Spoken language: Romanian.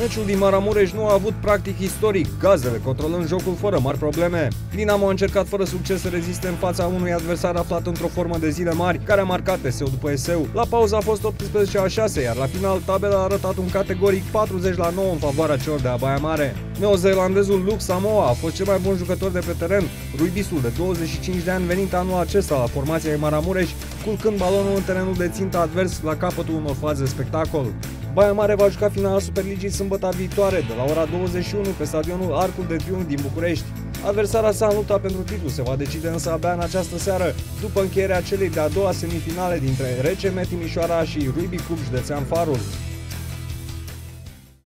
Meciul din Maramureș nu a avut practic istoric, Gazdele controlând jocul fără mari probleme. Dinamo a încercat fără succes să reziste în fața unui adversar aflat într-o formă de zile mari, care a marcat eseu după eseu. La pauză a fost 18-6, iar la final tabela a arătat un categoric 40-9 în favoarea celor de la Baia Mare. Neozeelandezul Luke Samoa a fost cel mai bun jucător de pe teren, ruibisul de 25 de ani venit anul acesta la formația Maramureș, culcând balonul în terenul de țintă advers la capătul unor faze de spectacol. Baia Mare va juca finala Superligii sâmbătă viitoare, de la ora 21 pe stadionul Arcul de Triunf din București. Adversara sa în lupta pentru titlu se va decide însă abia în această seară, după încheierea celei de-a doua semifinale dintre RCM Timișoara și Rugby Club Județean Farul.